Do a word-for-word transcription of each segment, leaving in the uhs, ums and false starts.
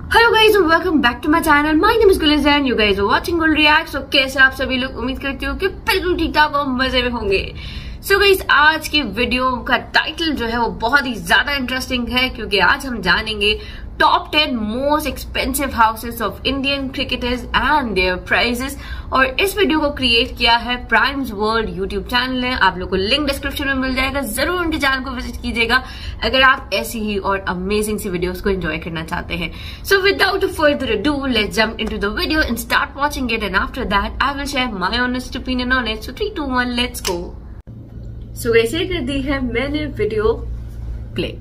Hello guys, welcome back to my channel. My name is Guliz and you guys are watching Gul react. So कैसे आप सभी लोग, उम्मीद करती हूँ कि बिल्कुल ठीक ठाक और मजे में होंगे। सो so गाइज, आज की वीडियो का टाइटल जो है वो बहुत ही ज्यादा इंटरेस्टिंग है, क्योंकि आज हम जानेंगे top ten most expensive houses of Indian cricketers and their prices. और इस वीडियो को क्रिएट किया है प्राइम्स वर्ल्ड यूट्यूब चैनल ने। आप लोग को लिंक डिस्क्रिप्शन में मिल जाएगा, जरूर उनके चैनल को विजिट कीजिएगा अगर आप ऐसी ही और अमेजिंग सी वीडियोस को एंजॉय करना चाहते हैं। So without further ado, let's jump into the video and start watching it, and after that I will share my honest opinion on it. So three two one, let's go. So वैसे कर दी है मैंने video play.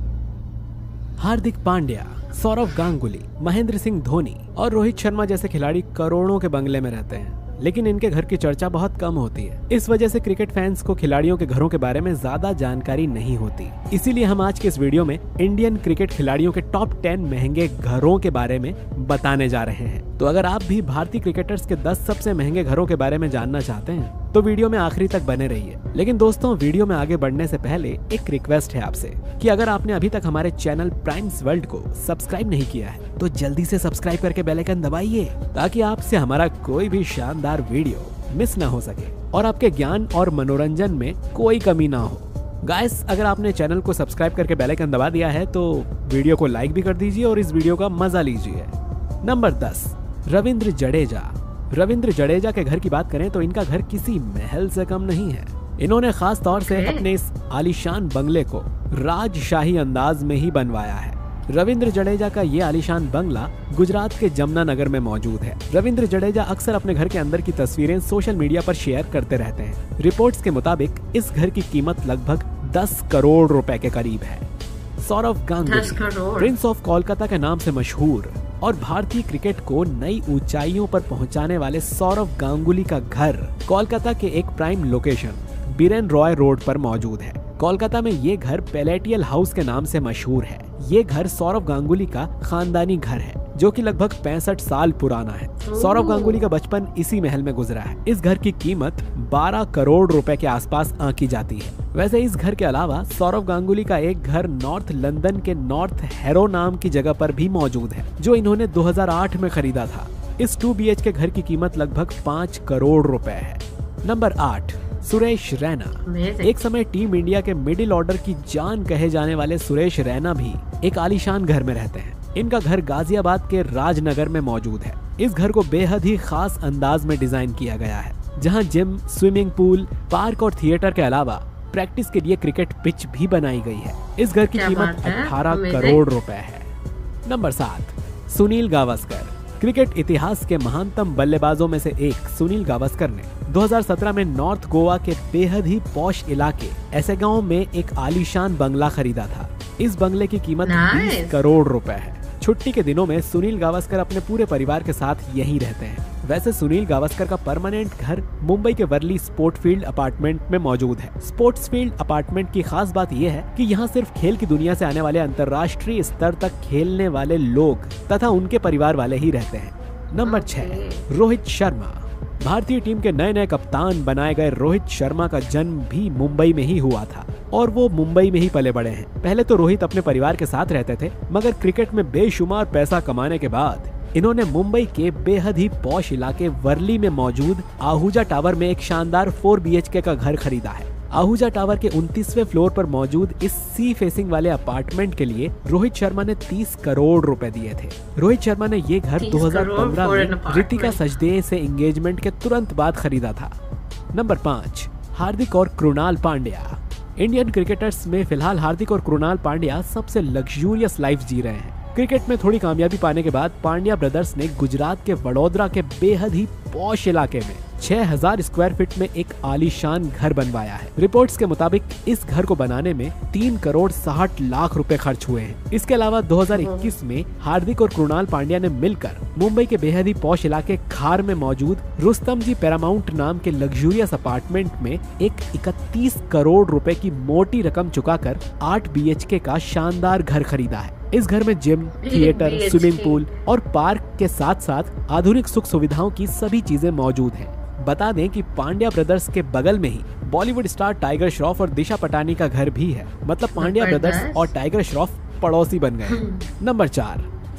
Hardik Pandya, Sourav Ganguly, Mahendra Singh Dhoni और रोहित शर्मा जैसे खिलाड़ी करोड़ों के बंगले में रहते हैं, लेकिन इनके घर की चर्चा बहुत कम होती है। इस वजह से क्रिकेट फैंस को खिलाड़ियों के घरों के बारे में ज्यादा जानकारी नहीं होती। इसीलिए हम आज के इस वीडियो में इंडियन क्रिकेट खिलाड़ियों के टॉप टेन महंगे घरों के बारे में बताने जा रहे हैं। तो अगर आप भी भारतीय क्रिकेटर्स के दस सबसे महंगे घरों के बारे में जानना चाहते हैं तो वीडियो में आखिरी तक बने रहिए। लेकिन दोस्तों, वीडियो में आगे बढ़ने से पहले एक रिक्वेस्ट है आपसे कि अगर आपने अभी तक हमारे चैनल प्राइम्स वर्ल्ड को सब्सक्राइब नहीं किया है तो जल्दी से सब्सक्राइब करके बेल आइकन दबाइए, ताकि आपसे हमारा कोई भी शानदार वीडियो मिस ना हो सके और आपके ज्ञान और मनोरंजन में कोई कमी ना हो। गाइस, अगर आपने चैनल को सब्सक्राइब करके बेल आइकन दबा दिया है तो वीडियो को लाइक भी कर दीजिए और इस वीडियो का मजा लीजिए। नंबर दस, रविंद्र जडेजा। रविंद्र जडेजा के घर की बात करें तो इनका घर किसी महल से कम नहीं है। इन्होंने खास तौर से अपने इस आलीशान बंगले को राजशाही अंदाज में ही बनवाया है। रविंद्र जडेजा का ये आलीशान बंगला गुजरात के जमुनानगर में मौजूद है। रविंद्र जडेजा अक्सर अपने घर के अंदर की तस्वीरें सोशल मीडिया पर शेयर करते रहते हैं। रिपोर्ट्स के मुताबिक इस घर की कीमत लगभग दस करोड़ रुपए के करीब है। सौरव गांगुली, प्रिंस ऑफ कोलकाता के नाम से मशहूर और भारतीय क्रिकेट को नई ऊंचाइयों पर पहुंचाने वाले सौरव गांगुली का घर कोलकाता के एक prime location Biren Roy road पर मौजूद है। कोलकाता में ये घर पैलेटियल हाउस के नाम से मशहूर है। ये घर सौरव गांगुली का खानदानी घर है, जो कि लगभग पैंसठ साल पुराना है। सौरव गांगुली का बचपन इसी महल में गुजरा है। इस घर की कीमत बारह करोड़ रुपए के आसपास आंकी जाती है। वैसे इस घर के अलावा सौरव गांगुली का एक घर नॉर्थ लंदन के नॉर्थ हैरो नाम की जगह पर भी मौजूद है, जो इन्होंने दो हज़ार आठ में खरीदा था। इस टू बी एच के घर की कीमत लगभग पाँच करोड़ रुपए है। नंबर आठ, सुरेश रैना। एक समय टीम इंडिया के मिडिल ऑर्डर की जान कहे जाने वाले सुरेश रैना भी एक आलीशान घर में रहते हैं। इनका घर गाजियाबाद के राजनगर में मौजूद है। इस घर को बेहद ही खास अंदाज में डिजाइन किया गया है, जहां जिम, स्विमिंग पूल, पार्क और थिएटर के अलावा प्रैक्टिस के लिए क्रिकेट पिच भी बनाई गई है। इस घर की कीमत अठारह करोड़ रुपए है। नंबर सात, सुनील गावस्कर। क्रिकेट इतिहास के महानतम बल्लेबाजों में से एक सुनील गावस्कर ने दो हज़ार सत्रह में नॉर्थ गोवा के बेहद ही पॉश इलाके ऐसे गांव में एक आलीशान बंगला खरीदा था। इस बंगले की कीमत बीस करोड़ रुपए है। छुट्टी के दिनों में सुनील गावस्कर अपने पूरे परिवार के साथ यहीं रहते हैं। वैसे सुनील गावस्कर का परमानेंट घर मुंबई के वर्ली स्पोर्ट फील्ड अपार्टमेंट में मौजूद है। स्पोर्ट्स फील्ड अपार्टमेंट की खास बात यह है कि यहाँ सिर्फ खेल की दुनिया से आने वाले अंतर्राष्ट्रीय स्तर तक खेलने वाले लोग तथा उनके परिवार वाले ही रहते हैं। नंबर छह, रोहित शर्मा। भारतीय टीम के नए नए कप्तान बनाए गए रोहित शर्मा का जन्म भी मुंबई में ही हुआ था और वो मुंबई में ही पले बड़े हैं। पहले तो रोहित अपने परिवार के साथ रहते थे, मगर क्रिकेट में बेशुमार पैसा कमाने के बाद इन्होंने मुंबई के बेहद ही पॉश इलाके वर्ली में मौजूद आहूजा टावर में एक शानदार फोर बी एच के का घर खरीदा है। आहूजा टावर के उनतीसवें फ्लोर पर मौजूद इस सी फेसिंग वाले अपार्टमेंट के लिए रोहित शर्मा ने तीस करोड़ रुपए दिए थे। रोहित शर्मा ने ये घर दो हज़ार पंद्रह में रितिका सचदेव से एंगेजमेंट के तुरंत बाद खरीदा था। नंबर पाँच, हार्दिक और कृणाल पांड्या। इंडियन क्रिकेटर्स में फिलहाल हार्दिक और कृणाल पांड्या सबसे लग्जूरियस लाइफ जी रहे हैं। क्रिकेट में थोड़ी कामयाबी पाने के बाद पांड्या ब्रदर्स ने गुजरात के वडोदरा के बेहद ही पॉश इलाके में छह हज़ार स्क्वायर फीट में एक आलीशान घर बनवाया है। रिपोर्ट्स के मुताबिक इस घर को बनाने में तीन करोड़ साठ लाख रुपए खर्च हुए हैं। इसके अलावा दो हज़ार इक्कीस में हार्दिक और कृणाल पांड्या ने मिलकर मुंबई के बेहद ही पॉश इलाके खार में मौजूद रुस्तम जी पैरामाउंट नाम के लग्जूरियस अपार्टमेंट में एक इकतीस करोड़ रुपए की मोटी रकम चुकाकर आठ बी एच के का शानदार घर खरीदा है। इस घर में जिम, थिएटर, स्विमिंग पूल और पार्क के साथ साथ आधुनिक सुख सुविधाओं की सभी चीजें मौजूद हैं। बता दें कि पांड्या ब्रदर्स के बगल में ही बॉलीवुड स्टार टाइगर श्रॉफ और दिशा पटानी का घर भी है। मतलब पांड्या ब्रदर्स और टाइगर श्रॉफ पड़ोसी बन गए। नंबर चार,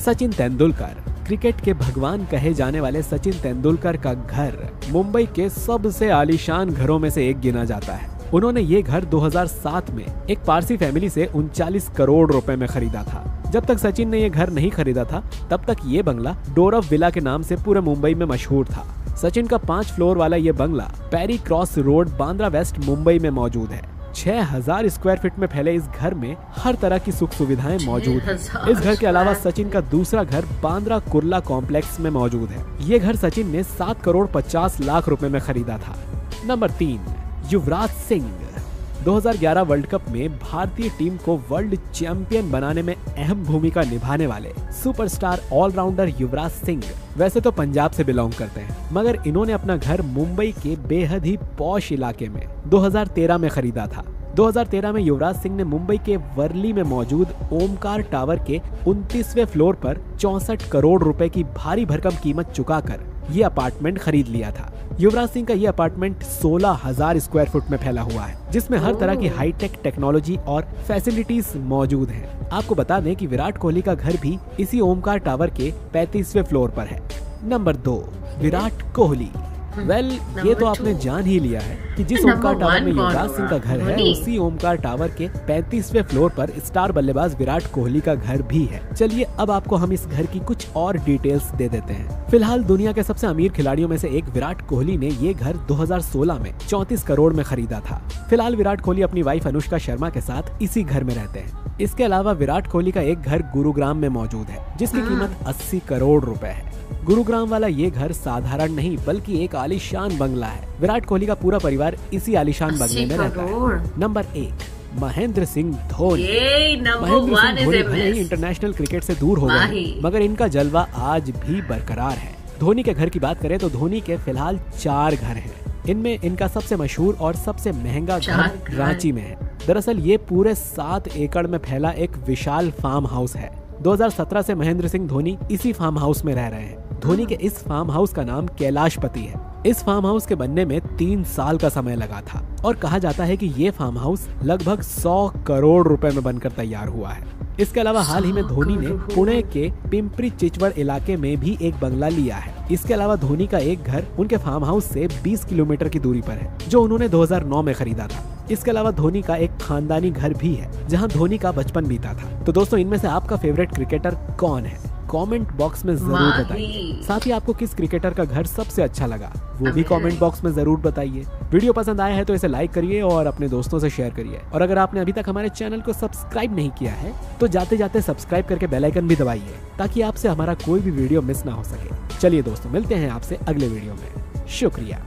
सचिन तेंदुलकर, क्रिकेट के भगवान कहे जाने वाले सचिन तेंदुलकर का घर मुंबई के सबसे आलीशान घरों में से एक गिना जाता है। उन्होंने ये घर दो हज़ार सात में एक पारसी फैमिली से उनचालीस करोड़ रुपए में खरीदा था। जब तक सचिन ने ये घर नहीं खरीदा था तब तक ये बंगला डोरव विला के नाम से पूरे मुंबई में मशहूर था। सचिन का पांच फ्लोर वाला ये बंगला Perry Cross road, Bandra west, Mumbai में मौजूद है। छह हजार स्क्वायर फीट में फैले इस घर में हर तरह की सुख सुविधाएं मौजूद हैं। इस घर के अलावा सचिन का दूसरा घर बांद्रा कुर्ला कॉम्प्लेक्स में मौजूद है। ये घर सचिन ने सात करोड़ पचास लाख रुपए में खरीदा था। नंबर तीन, युवराज सिंह। दो हज़ार ग्यारह वर्ल्ड कप में भारतीय टीम को वर्ल्ड चैंपियन बनाने में अहम भूमिका निभाने वाले सुपरस्टार ऑलराउंडर युवराज सिंह वैसे तो पंजाब से बिलोंग करते हैं, मगर इन्होंने अपना घर मुंबई के बेहद ही पॉश इलाके में दो हज़ार तेरह में खरीदा था। दो हज़ार तेरह में युवराज सिंह ने मुंबई के वर्ली में मौजूद ओमकार टावर के उनतीसवें फ्लोर पर चौसठ करोड़ रुपए की भारी भरकम कीमत चुकाकर ये अपार्टमेंट खरीद लिया था। युवराज सिंह का ये अपार्टमेंट सोलह हजार स्क्वायर फुट में फैला हुआ है, जिसमें हर तरह की हाईटेक टेक्नोलॉजी और फैसिलिटीज मौजूद हैं। आपको बता दें कि विराट कोहली का घर भी इसी ओमकार टावर के पैंतीसवें फ्लोर पर है। नंबर दो, विराट कोहली। वेल well, ये तो आपने जान ही लिया है कि जिस ओमकार टावर में युवराज सिंह का घर है उसी ओमकार टावर के पैंतीसवें फ्लोर पर स्टार बल्लेबाज विराट कोहली का घर भी है। चलिए अब आपको हम इस घर की कुछ और डिटेल्स दे देते हैं। फिलहाल दुनिया के सबसे अमीर खिलाड़ियों में से एक विराट कोहली ने ये घर दो हज़ार सोलह में चौंतीस करोड़ में खरीदा था। फिलहाल विराट कोहली अपनी वाइफ अनुष्का शर्मा के साथ इसी घर में रहते हैं। इसके अलावा विराट कोहली का एक घर गुरुग्राम में मौजूद है, जिसकी कीमत अस्सी करोड़ रुपए है। गुरुग्राम वाला ये घर साधारण नहीं बल्कि एक आलीशान बंगला है। विराट कोहली का पूरा परिवार इसी आलीशान बंगले में रहता है। नंबर एक, महेंद्र सिंह धोनी। महेंद्र सिंह धोनी भले ही इंटरनेशनल क्रिकेट से दूर हो गए, मगर इनका जलवा आज भी बरकरार है। धोनी के घर की बात करें तो धोनी के फिलहाल चार घर हैं। इनमें इनका सबसे मशहूर और सबसे महंगा घर रांची में है। दरअसल ये पूरे सात एकड़ में फैला एक विशाल फार्म हाउस है। दो हज़ार सत्रह से महेंद्र सिंह धोनी इसी फार्म हाउस में रह रहे हैं। धोनी के इस फार्म हाउस का नाम कैलाशपति है। इस फार्म हाउस के बनने में तीन साल का समय लगा था और कहा जाता है कि ये फार्म हाउस लगभग सौ करोड़ रुपए में बनकर तैयार हुआ है। इसके अलावा हाल ही में धोनी ने पुणे के पिंपरी चिंचवड इलाके में भी एक बंगला लिया है। इसके अलावा धोनी का एक घर उनके फार्म हाउस से बीस किलोमीटर की दूरी पर है, जो उन्होंने दो हज़ार नौ में खरीदा था। इसके अलावा धोनी का एक खानदानी घर भी है, जहां धोनी का बचपन बीता था। तो दोस्तों, इनमें से आपका फेवरेट क्रिकेटर कौन है? कमेंट बॉक्स में जरूर बताइए। साथ ही आपको किस क्रिकेटर का घर सबसे अच्छा लगा वो भी कमेंट बॉक्स में जरूर बताइए। वीडियो पसंद आया है तो इसे लाइक करिए और अपने दोस्तों से शेयर करिए। और अगर आपने अभी तक हमारे चैनल को सब्सक्राइब नहीं किया है तो जाते जाते सब्सक्राइब करके बेल आइकन भी दबाइए, ताकि आपसे हमारा कोई भी वीडियो मिस ना हो सके। चलिए दोस्तों, मिलते हैं आपसे अगले वीडियो में। शुक्रिया।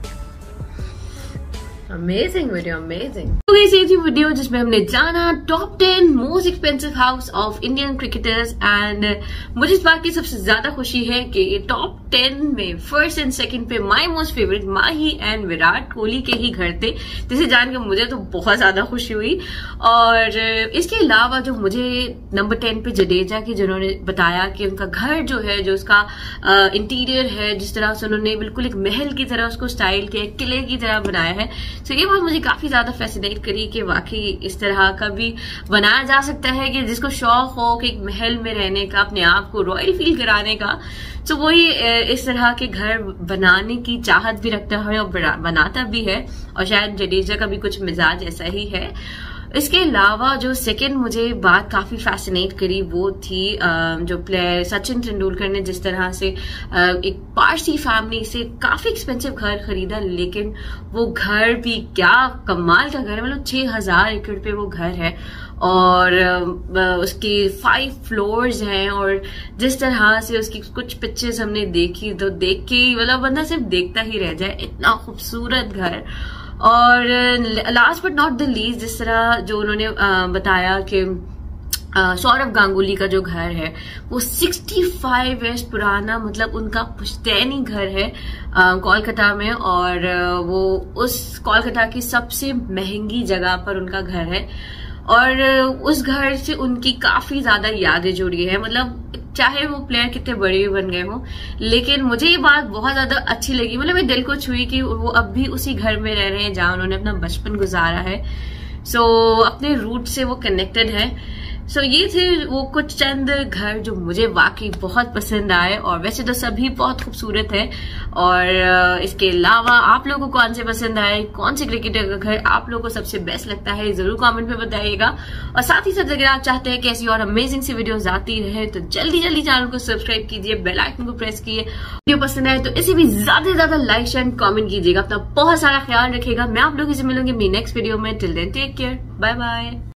Amazing video, amazing. तो गाइस, ये थी वीडियो जिसमें हमने जाना top ten most expensive house of Indian cricketers. And मुझे इस बात की सबसे ज्यादा खुशी है कि टॉप टेन में फर्स्ट एंड सेकंड पे my most favourite Mahi and Virat Kohli के ही घर थे, जिसे जान के मुझे तो बहुत ज्यादा खुशी हुई। और इसके अलावा जो मुझे नंबर टेन पे जडेजा की, जिन्होंने बताया कि उनका घर जो है, जो उसका इंटीरियर है, जिस तरह से उन्होंने बिल्कुल एक महल की तरह उसको स्टाइल किया, किले की तरह बनाया है। तो ये बात मुझे काफी ज्यादा फैसिनेट करी कि वाकई इस तरह का भी बनाया जा सकता है कि जिसको शौक हो कि एक महल में रहने का, अपने आप को रॉयल फील कराने का, तो वही इस तरह के घर बनाने की चाहत भी रखता है और बनाता भी है। और शायद जडेजा का भी कुछ मिजाज ऐसा ही है। इसके अलावा जो सेकंड मुझे बात काफी फैसिनेट करी वो थी जो प्लेयर सचिन तेंदुलकर ने जिस तरह से एक पारसी फैमिली से काफी एक्सपेंसिव घर खरीदा, लेकिन वो घर भी क्या कमाल का घर है। मतलब छह हजार एकड़ पे वो घर है और उसके फाइव फ्लोर्स हैं। और जिस तरह से उसकी कुछ पिक्चर्स हमने देखी तो देख के मतलब बंदा सिर्फ देखता ही रह जाए, इतना खूबसूरत घर। और last but not the least, जिस तरह जो उन्होंने बताया कि सौरव गांगुली का जो घर है वो पैंसठ वर्ष पुराना, मतलब उनका पुश्तैनी घर है कोलकाता में, और वो उस कोलकाता की सबसे महंगी जगह पर उनका घर है। और उस घर से उनकी काफी ज्यादा यादें जुड़ी है। मतलब चाहे वो प्लेयर कितने बड़े भी बन गए हो, लेकिन मुझे ये बात बहुत ज्यादा अच्छी लगी, मतलब मेरे दिल को छुई कि वो अब भी उसी घर में रह रहे हैं जहां उन्होंने अपना बचपन गुजारा है। सो so, अपने रूट से वो कनेक्टेड है। सो so, ये थे वो कुछ चंद घर जो मुझे वाकई बहुत पसंद आए, और वैसे तो सभी बहुत खूबसूरत है। और इसके अलावा आप लोगों को कौन से पसंद आए, कौन से क्रिकेटर का घर आप लोगों को सबसे बेस्ट लगता है, जरूर कमेंट में बताइएगा। और साथ ही साथ अगर आप चाहते हैं कि ऐसी और अमेजिंग सी वीडियोस आती रहे तो जल्दी जल्दी चैनल को सब्सक्राइब कीजिए, बेल आइकन को प्रेस कीजिए। वीडियो पसंद आए तो इसे भी ज्यादा से ज्यादा लाइक शेयर कमेंट कीजिएगा। अपना बहुत सारा ख्याल रखिएगा। मैं आप लोगों से मिलूंगी अपनी नेक्स्ट वीडियो में। Till then take care, bye bye.